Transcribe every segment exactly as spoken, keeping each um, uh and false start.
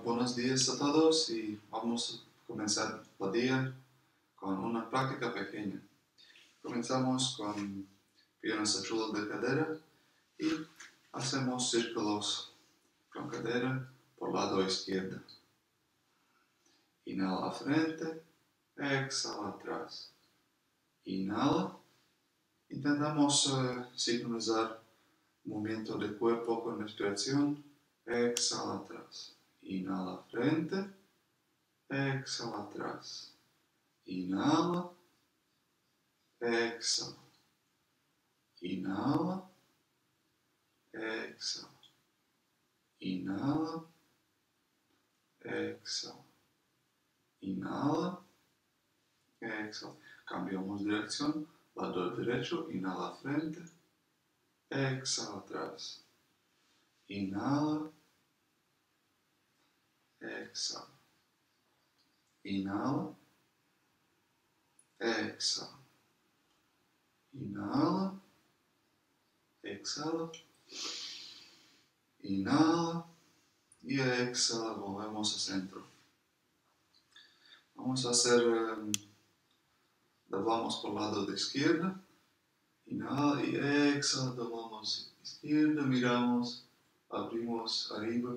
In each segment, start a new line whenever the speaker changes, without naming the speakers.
Buenos días a todos y vamos a comenzar el día con una práctica pequeña. Comenzamos con piernas a chulo de cadera y hacemos círculos con cadera por lado izquierdo. Inhala a frente, exhala atrás. Inhala. Intentamos uh, sincronizar movimiento del cuerpo con respiración. Exhala atrás. Inhala frente. Exhala atrás. Inhala. Exhala. Inhala. Exhala. Inhala. Exhala. Inhala. Exhala. Cambiamos dirección. Lado derecho. Inhala frente. Exhala atrás. Inhala. Exhala. Inhala. Exhala. Inhala. Exhala. Inhala. Y exhala. Volvemos al centro. Vamos a hacer... Um, doblamos por el lado de izquierda. Inhala y exhala. Doblamos izquierda. Miramos. Abrimos arriba.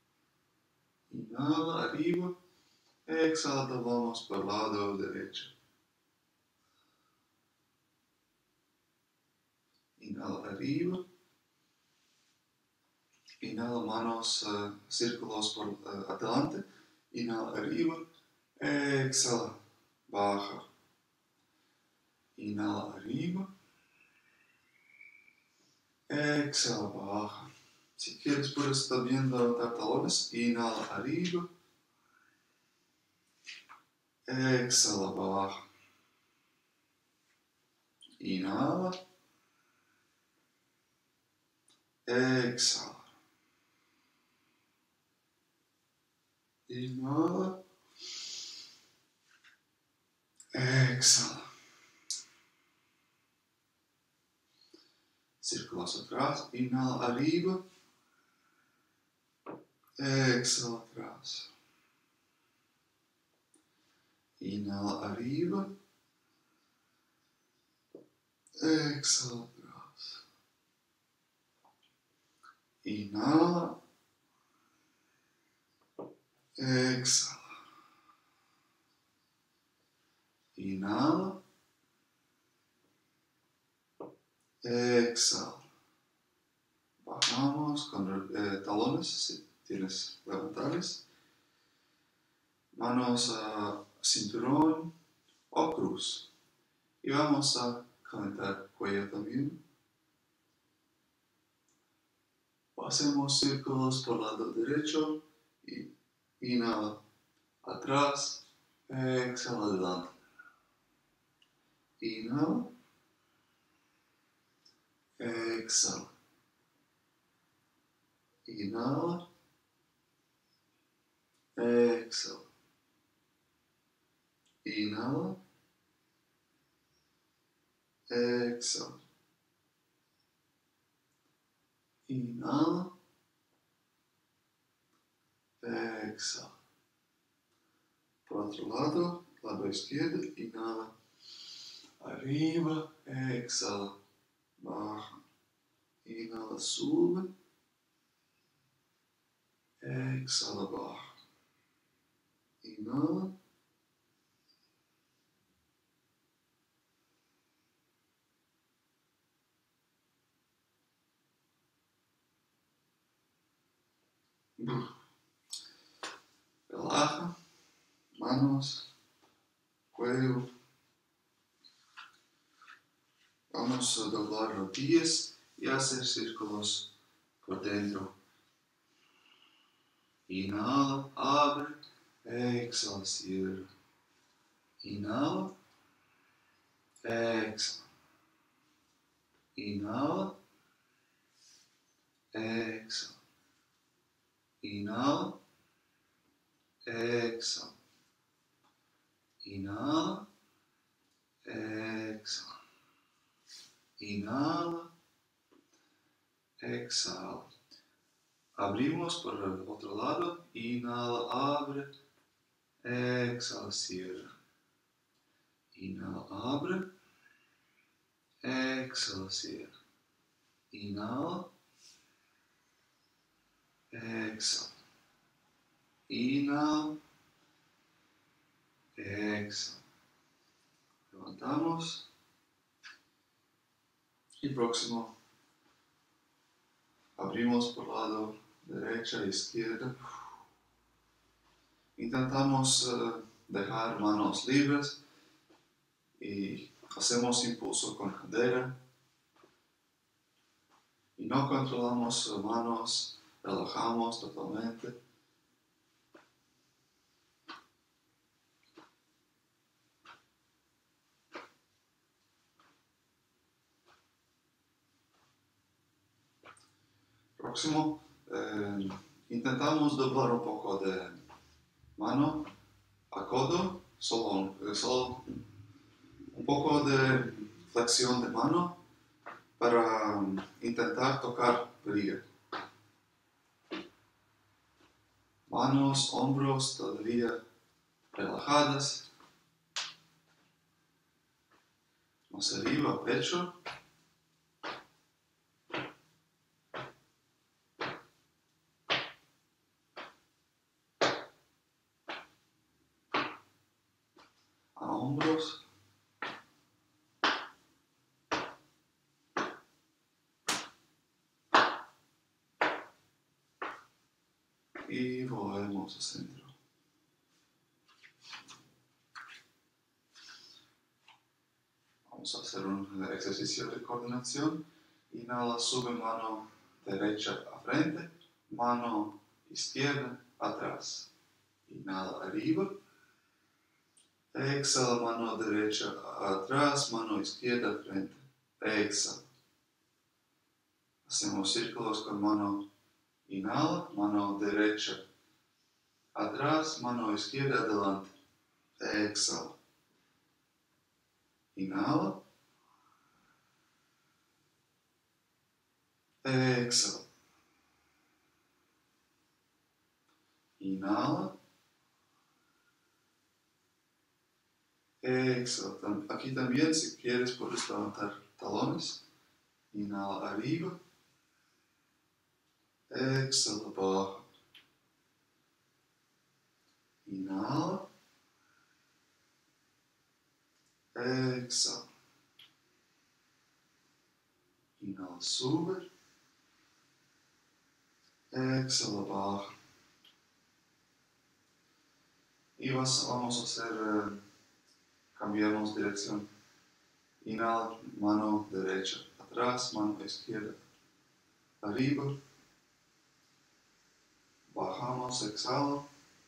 Inhala arriba. Exhala. Doblamos por el lado derecho. Inhala arriba. Inhala manos, uh, círculos por uh, adelante. Inhala arriba. Exhala. Baja. Inhala arriba. Exhala. Baja. Si quieres puedes estar bien levantar talones. Inhala arriba. Exhala. Baja. Inhala. Exhala. Inhala. Exhala. Círculos atrás. Inhala arriba. Exhala atrás. Inhala arriba. Exhala atrás. Inhala. Exhala. Inhala. Exhala. Bajamos con eh, talones, si tienes levantables. Manos a cinturón o cruz. Y vamos a calentar cuello también. Hacemos círculos por el lado derecho. Y inhala atrás. Exhala adelante. Inhala. Exhala. Inhala. Exhala. Inhala. Exhala. Inhala. Exhala. Por otro lado, lado izquierdo, inhala. Arriba, exhala. Baja. Inhala, sube. Exhala, baja. Inhala. Relaja. Manos. Cuello. Vamos a doblar rodillas y hacer círculos por dentro. Inhala, abre, exhala, cierra. Inhala, exhala. Inhala, exhala. Inhala, exhala. Inhala, exhala. Inhala, exhala. Abrimos por el otro lado. Inhala, abre. Exhala, cierra. Inhala, abre. Exhala, cierra. Inhala. Exhala. Inhala. Exhala. Levantamos. Y próximo. Abrimos por lado derecha e izquierda. Intentamos uh, dejar manos libres y hacemos impulso con cadera. Y no controlamos uh, manos, relajamos totalmente. Próximo, eh, intentamos doblar un poco de mano a codo, solo, solo un poco de flexión de mano para um, intentar tocar barriga. Manos, hombros todavía relajadas. Más arriba, pecho. A hombros. Y volvemos al centro. Vamos a hacer un ejercicio de coordinación. Inhala, sube mano derecha a frente, mano izquierda atrás. Inhala arriba. Exhala, mano derecha atrás, mano izquierda frente. Exhala. Hacemos círculos con mano. Inhala, mano derecha atrás, mano izquierda adelante. Exhala. Inhala. Exhala. Inhala. Exhala. Aquí también, si quieres, puedes levantar talones. Inhala arriba. Exhala, baja. Inhala. Exhala. Inhala, sube. Exhala, baja. Y vas, vamos a hacer, eh, cambiamos dirección. Inhala, mano derecha atrás, mano izquierda arriba. Bajamos, exhala.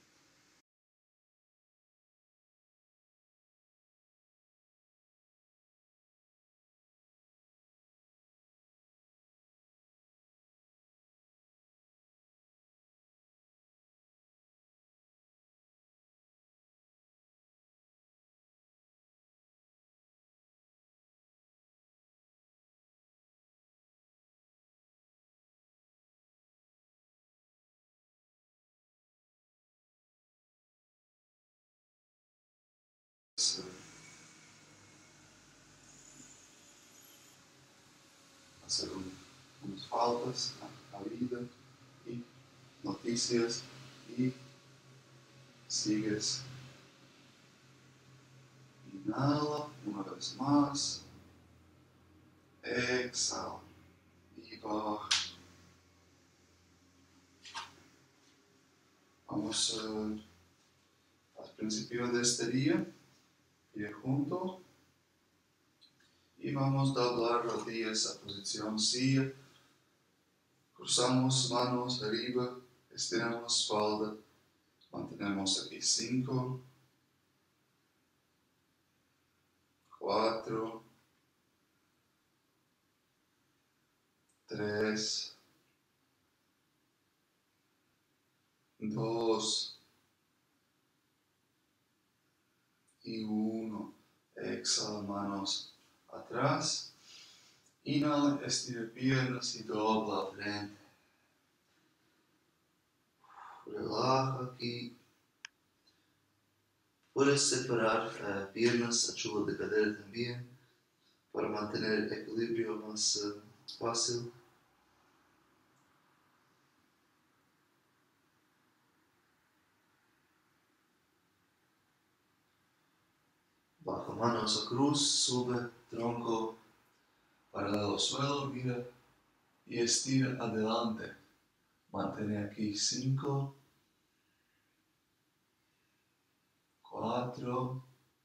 Hacer un, unas faltas a la vida y noticias y sigues. Inhala, una vez más. Exhala y baja. Vamos uh, al principio de este día, pie junto. Y vamos a doblar rodillas a posición silla. Cruzamos manos arriba, estiramos espalda. Mantenemos aquí cinco, cuatro, tres, dos y uno. Exhala, manos atrás. Inhala, estira piernas y dobla frente. Relaja aquí. Puedes separar uh, piernas, ayuda de cadera también, para mantener el equilibrio más uh, fácil. Baja manos a cruz, sube tronco paralelo al suelo, mira y estira adelante. Mantén aquí cinco, cuatro,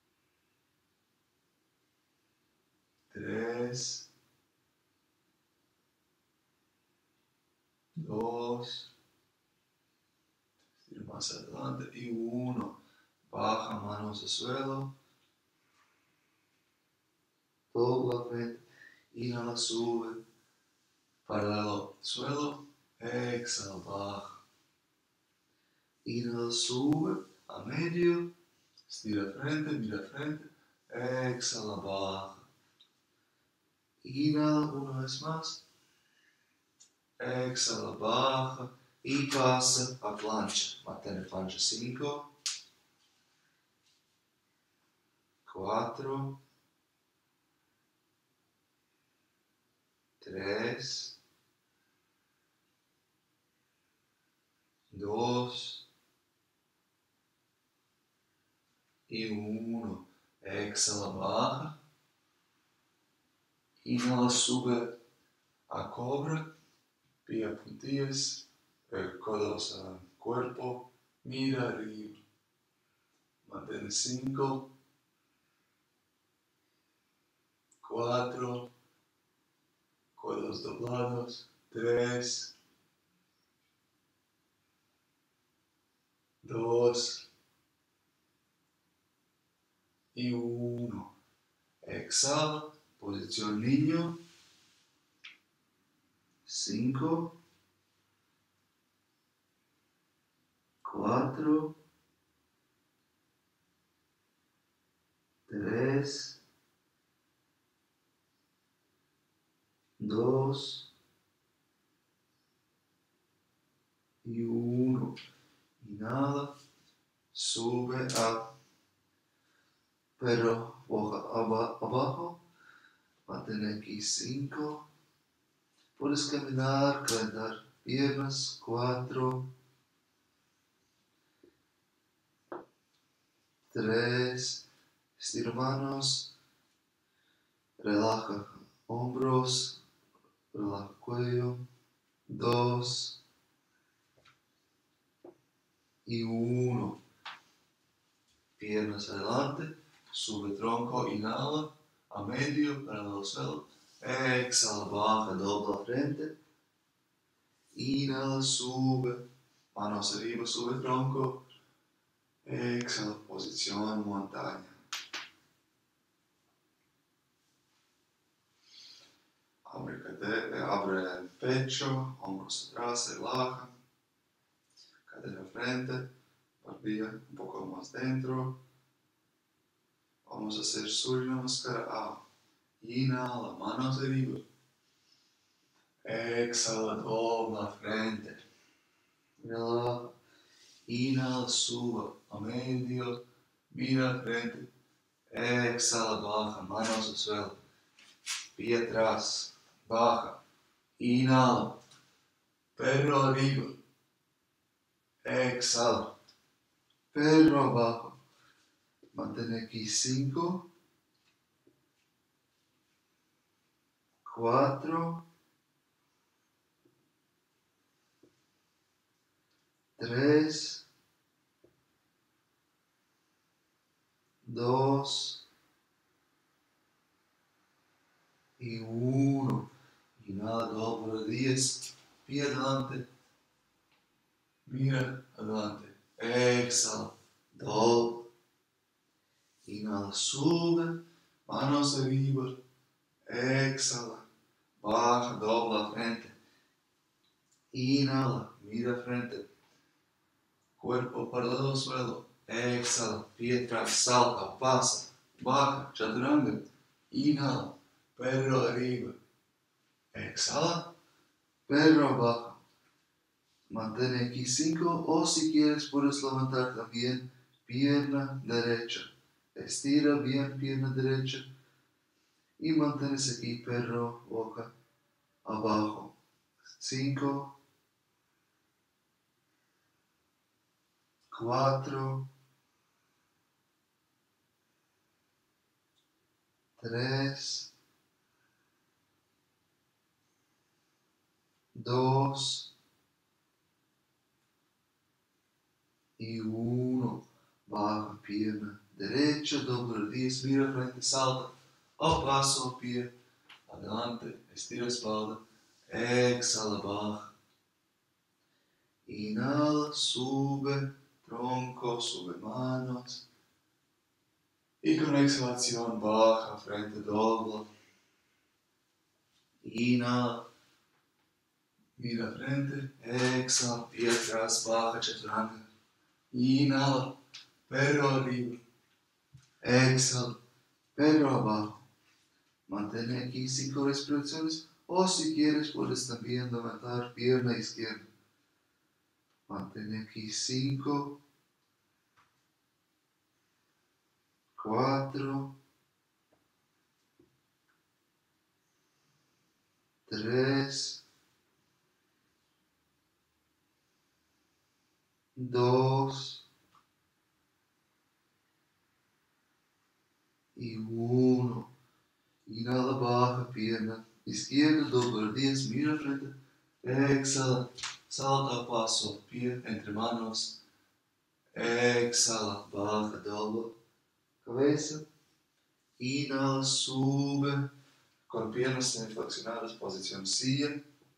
tres, dos, estira más adelante y uno. Baja manos al suelo. Dobla frente, inhala, sube, paralelo al suelo, exhala, baja. Inhala, sube, a medio, estira frente, mira frente, exhala, baja. Inhala una vez más, exhala, baja y pasa a plancha. Mantén plancha cinco, cuatro, tres, dos y uno. Exhala, baja. Inhala, sube a cobra, pie a puntillas, eh, codos al cuerpo, mira arriba. Mantén cinco, cuatro, codos doblados, tres, dos y uno. Exhala, posición niño. cinco, cuatro, tres, dos y uno. Inhala, sube a pero abajo. Mantén aquí cinco. Puedes caminar, calentar piernas. cuatro, tres, estira manos, relaja hombros, relaja cuello. dos y uno. Piernas adelante, sube tronco, inhala, a medio, paralelo al suelo. Exhala, baja, dobla frente. Inhala, sube, manos arriba, sube tronco. Exhala, posición montaña. Abre, cadera, abre el pecho, hombros atrás, relaja. Cadera frente, barbilla un poco más dentro. Vamos a hacer Surya Namaskara A. Inhala, manos arriba. Exhala, dobla frente. Relaja. Inhala, suba a medio. Mira frente. Exhala, baja, manos al suelo. Pie atrás, baja. Inhala. Perro arriba. Exhala. Perro abajo. Mantén aquí cinco, cuatro, tres, dos y uno. Inhala, dobla diez, pie adelante, mira adelante, exhala, dobla. Inhala, sube, manos arriba, exhala, baja, dobla frente. Inhala, mira frente, cuerpo paralelo al suelo, exhala, pie atrás, salta, pasa, baja, chaturanga. Inhala, perro arriba, exhala, perro abajo. Mantén aquí cinco, o si quieres puedes levantar también pierna derecha. Estira bien pierna derecha y mantienes aquí perro, boca, abajo. Cinco, cuatro, tres, dos y uno. Baja pierna derecha, doble rodillas, mira frente, salta, o paso, pie, adelante, estira espalda, exhala, baja. Inhala, sube, tronco, sube manos. Y con exhalación baja, frente doble. Inhala, mira frente, exhala, pie atrás, baja, chaturanga. Inhala, perro arriba. Exhala, perro abajo. Mantén aquí cinco respiraciones, o si quieres puedes también levantar pierna izquierda. Mantén aquí cinco, cuatro, tres, dos y uno. Inhala, baja, pierna izquierda, doble rodillas, mira frente. Exhala, salta, paso, pie entre manos. Exhala, baja, doble, cabeza. Inhala, sube, con piernas semiflexionadas, posición silla.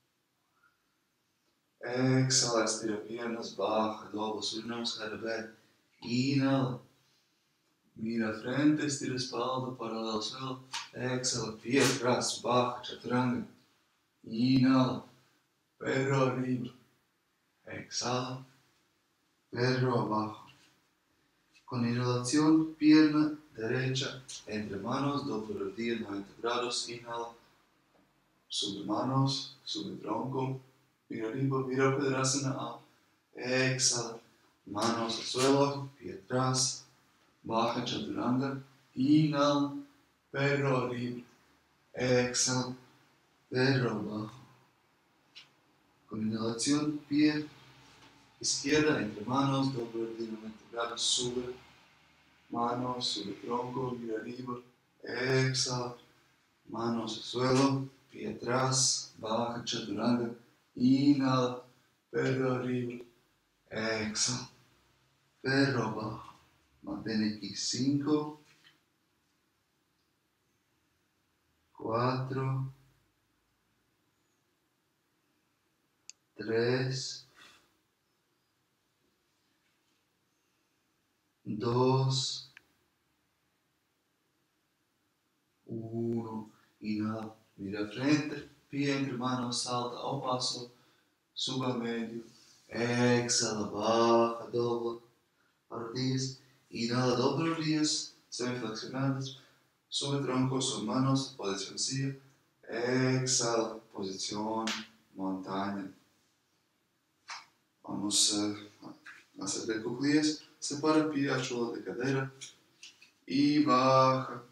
Exhala, estira piernas, baja, doble, subimos cada vez. Inhala, mira frente, estira espalda, paralelo al suelo. Exhala, pie atrás, baja, chaturanga. Inhala, perro arriba. Exhala, perro abajo. Con inhalación, pierna derecha entre manos, doble rodilla, noventa grados. Inhala, sube manos, sube tronco. Mira arriba, mira pedrasana. Exhala, manos al suelo, pie atrás, baja, chaturanga. Inhala, perro arriba. Exhala, perro abajo. Con inhalación, pie izquierda entre manos, doble rodilla, noventa grados, sube manos, sube tronco, mira arriba, exhala, manos al suelo, pie atrás, baja, chaturanga, inhala, perro arriba, exhala, perro abajo. Mantén aquí cinco, cuatro, tres, dos, uno. Inhala, mira frente, pie entre manos, salta o paso, suba al medio, exhala, baja, doble, rodillas, inhala, doble rodillas, semiflexionadas, sube tronco, sube manos, posición silla, exhala, posición montaña. Vamos a hacer de cuclillas, separa el pie al suelo de cadera y baja.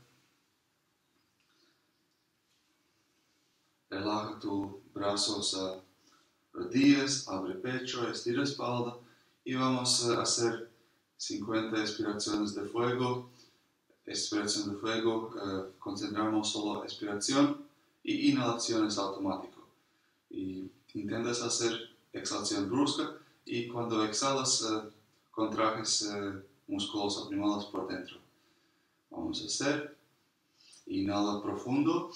Relaja tus brazos a rodillas, abre pecho, estira espalda y vamos a hacer cincuenta expiraciones de fuego. Expiración de fuego, eh, concentramos solo expiración y inhalación es automático. Y intentas hacer exhalación brusca y cuando exhalas eh, contrajes eh, músculos oprimidos por dentro. Vamos a hacer. Inhala profundo.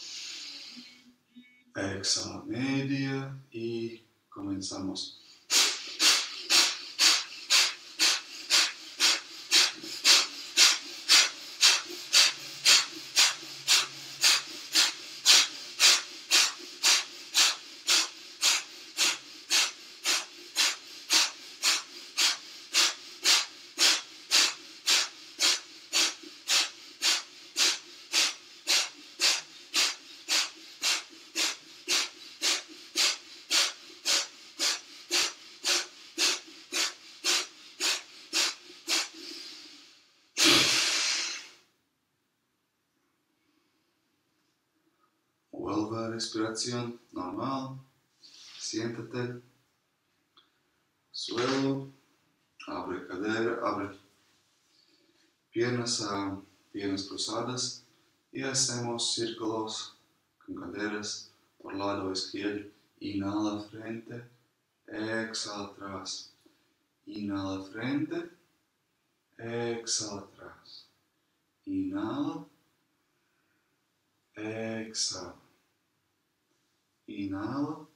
Exhala media y comenzamos. Nueva respiración normal. Siéntate. Suelo. Abre cadera, abre piernas a piernas cruzadas. Y hacemos círculos con caderas por el lado izquierdo. Inhala frente. Exhala atrás. Inhala frente. Exhala atrás. Inhala. Exhala. Inhala.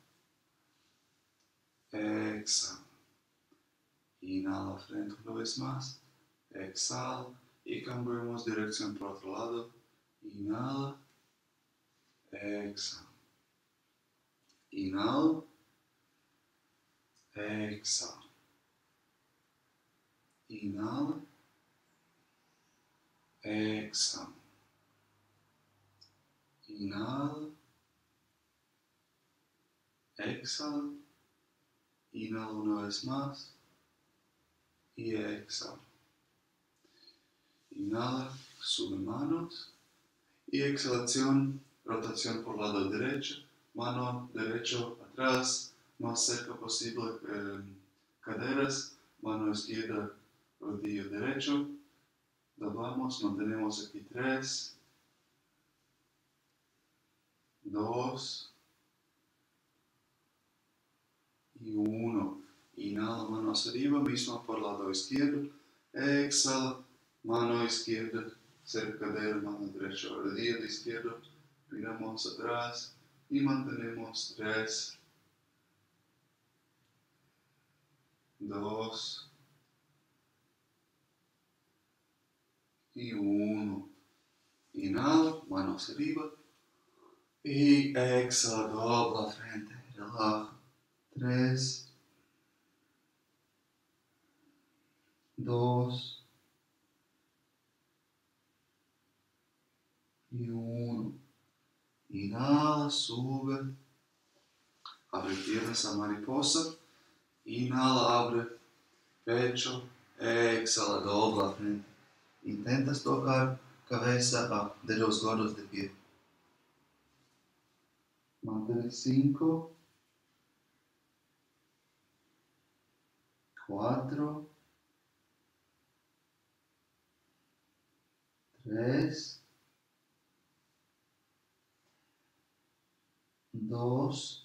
Exhala. Inhala frente una vez más. Exhala. Y cambiamos dirección por otro lado. Inhala. Exhala. Inhala. Exhala. Inhala. Exhala. Inhala. Exhala. Inhala una vez más. Y exhala. Inhala, sube manos. Y exhalación, rotación por lado derecho. Mano derecho atrás, más cerca posible eh, caderas. Mano izquierda, rodillo derecho. Doblamos, mantenemos aquí tres. Dos. Y uno. Inhala, manos arriba, mismo por el lado izquierdo. Exhala, mano izquierda, cerca de la mano derecha, rodilla izquierda. Miramos atrás y mantenemos tres. Dos. Y uno. Inhala, manos arriba. Y exhala, dobla frente, relaja. Tres. Dos. Y uno. Inhala, sube. Abre piernas a mariposa. Inhala, abre pecho. Exhala, dobla frente. Intentas tocar cabeza a dedos gordos de pie. Mantén cinco. Cuatro. Tres. Dos.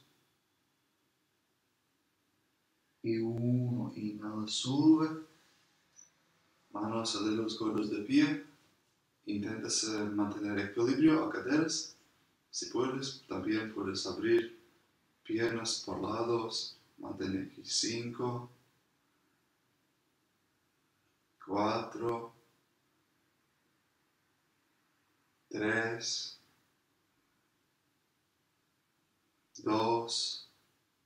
Y uno. Inhala, sube. Manos a dedos gordos de pie. Intentas uh, mantener equilibrio a caderas. Si puedes, también puedes abrir piernas por lados. Mantén aquí cinco. Cuatro. Tres. Dos.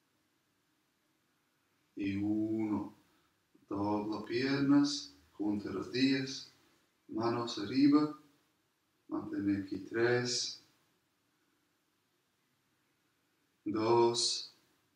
Y uno. Dobla piernas. Junta rodillas. Manos arriba. Mantén aquí tres. Dos.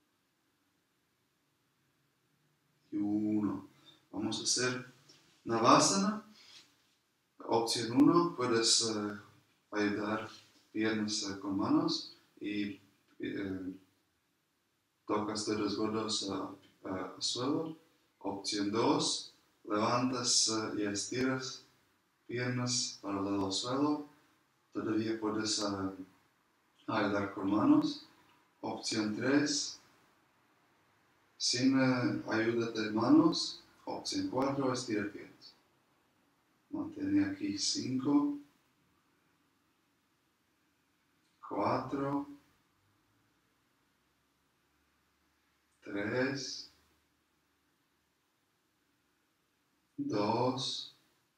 Y uno. Vamos a hacer Navasana. Opción uno. Puedes uh, ayudar piernas uh, con manos y uh, tocas dedos gordos uh, uh, al suelo. Opción dos. Levantas uh, y estiras piernas paralelo al suelo. Todavía puedes uh, ayudar con manos. Opción tres. Sin uh, ayuda de manos. Opción cuatro. Estira piernas. Mantén aquí cinco. cuatro. tres. dos.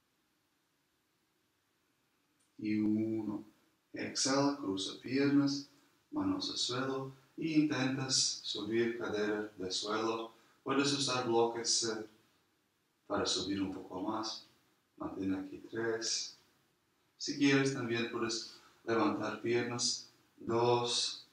Y uno. Exhala, cruza piernas, manos al suelo e intentas subir cadera del suelo. Puedes usar bloques eh, para subir un poco más. Mantén aquí tres. Si quieres también puedes levantar piernas. dos.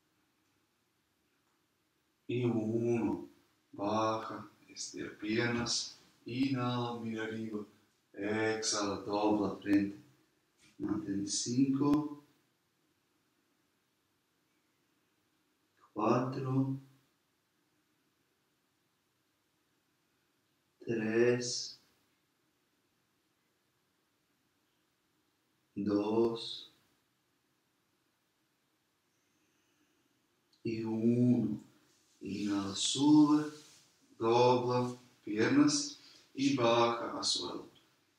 Y uno. Baja, estira piernas. Inhala, mira arriba. Exhala, dobla frente. Mantén cinco. cuatro, tres, dos y uno. Inhala, sube, dobla piernas y baja al suelo.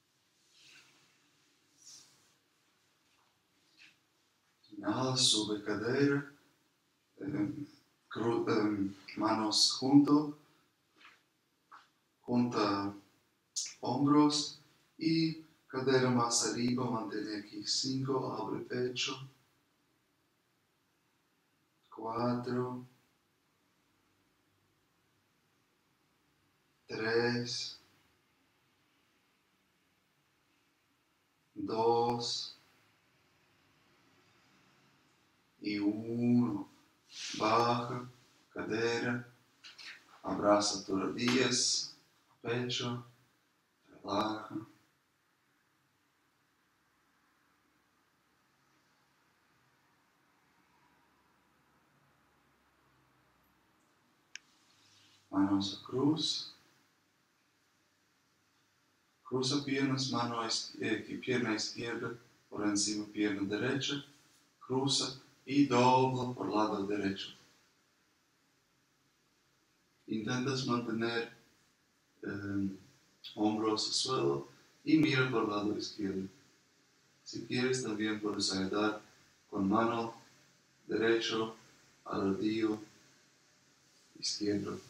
Inhala, sube cadera, eh, cru, eh, manos junto, junta hombros y cadera más arriba, mantén aquí cinco, abre pecho, cuatro, tres, dos y uno. Baja, cadera, abraza tus rodillas, pecho, relaja. Manos a cruz. Cruza piernas, mano eh, pierna izquierda por encima pierna derecha. Cruza y dobla por lado derecho. Intentas mantener eh, hombros al suelo y mira por lado izquierdo. Si quieres también puedes ayudar con mano derecho al rodillo izquierdo.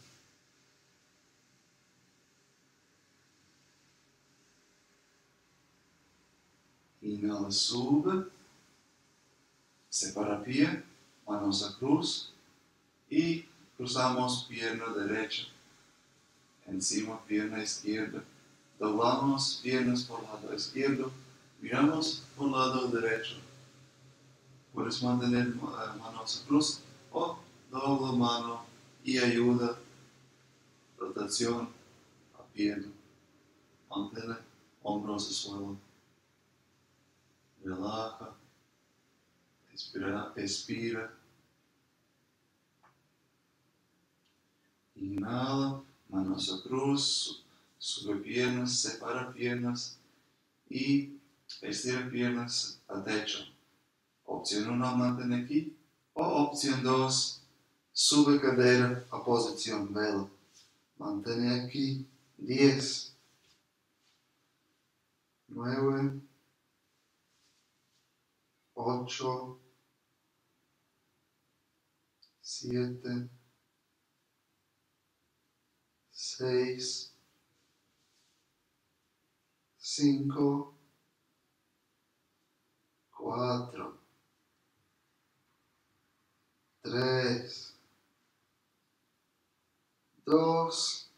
Inhala, sube, separa pie, manos a cruz y cruzamos pierna derecha, encima pierna izquierda. Doblamos piernas por lado izquierdo, miramos por lado derecho. Puedes mantener uh, manos a cruz o dobla mano y ayuda, rotación a pierna. Mantén hombros al suelo. Relaja, expira, expira. Inhala, manos a cruz, sube piernas, separa piernas y estira piernas al techo. Opción uno, mantén aquí. O opción dos, sube cadera a posición vela. Mantén aquí. diez, nueve, ocho, siete, seis, cinco, cuatro, tres, dos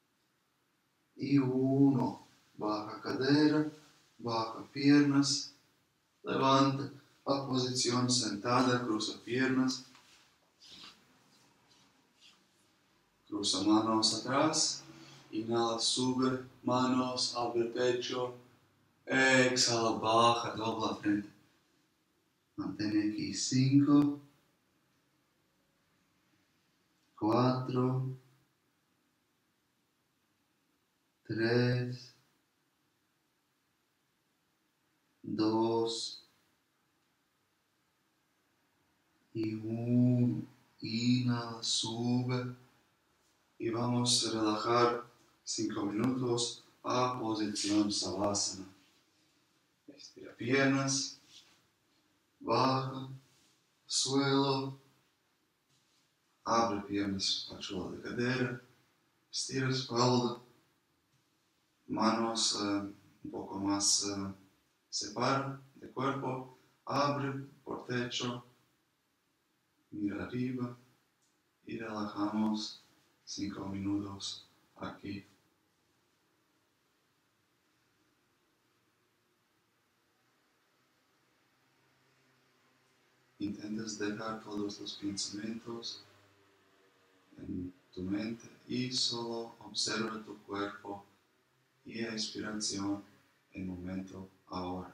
y uno. Baja cadera, baja piernas, levanta a posición sentada, cruza piernas, cruza manos atrás, inhala, sube, manos, abre pecho, exhala, baja, dobla frente. Mantén aquí cinco, cuatro, tres, dos y uno. Inhala, sube y vamos a relajar cinco minutos a posición savasana. Estira piernas, baja, suelo, abre piernas, pachola de cadera, estira espalda, manos uh, un poco más uh, separa de cuerpo, abre por techo, mira arriba y relajamos cinco minutos aquí. Intentas dejar todos los pensamientos en tu mente y solo observa tu cuerpo y respiración en el momento ahora.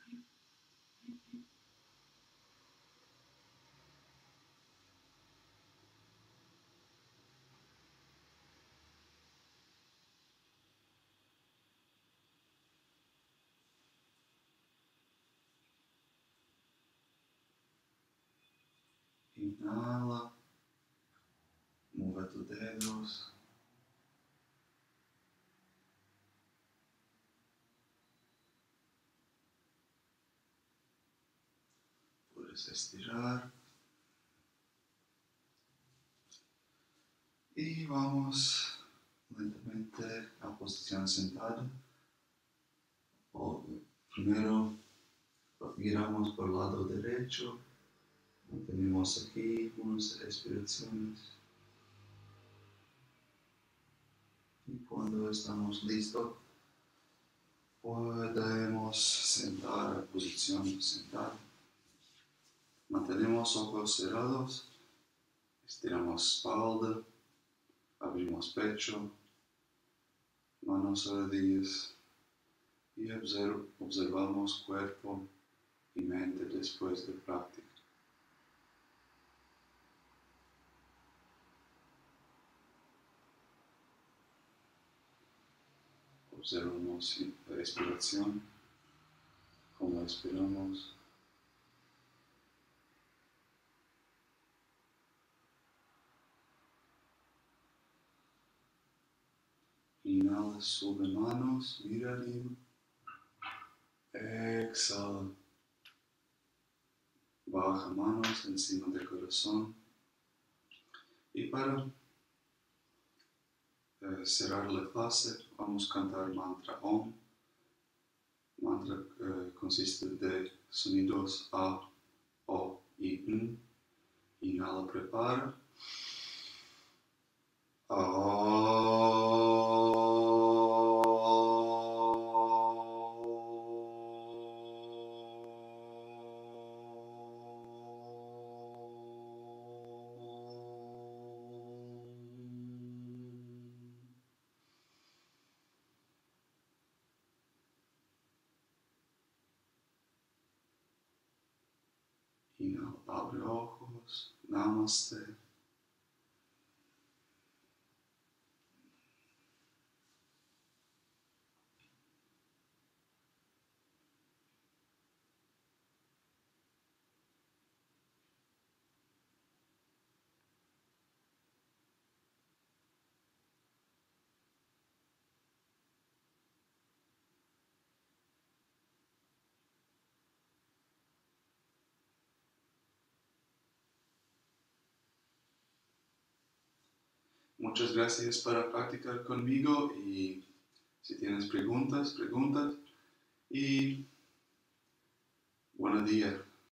Inhala, mueve tus dedos. Puedes estirar. Y vamos lentamente a posición sentada. O primero giramos por el lado derecho. Mantenemos aquí unas respiraciones. Y cuando estamos listos, podemos sentar a posición sentada. Mantenemos ojos cerrados. Estiramos espalda. Abrimos pecho. Manos a rodillas. Y observ observamos cuerpo y mente después de práctica. Observamos la respiración, cómo respiramos. Inhala, sube manos, mira arriba. Exhala. Baja manos encima del corazón. Y para eh, cerrar la clase, vamos a cantar mantra Om. Mantra eh, consiste de sonidos A, O y N. Inhala, prepara. Inhala, abre ojos. Namaste. Muchas gracias para practicar conmigo y si tienes preguntas, preguntas y buen día.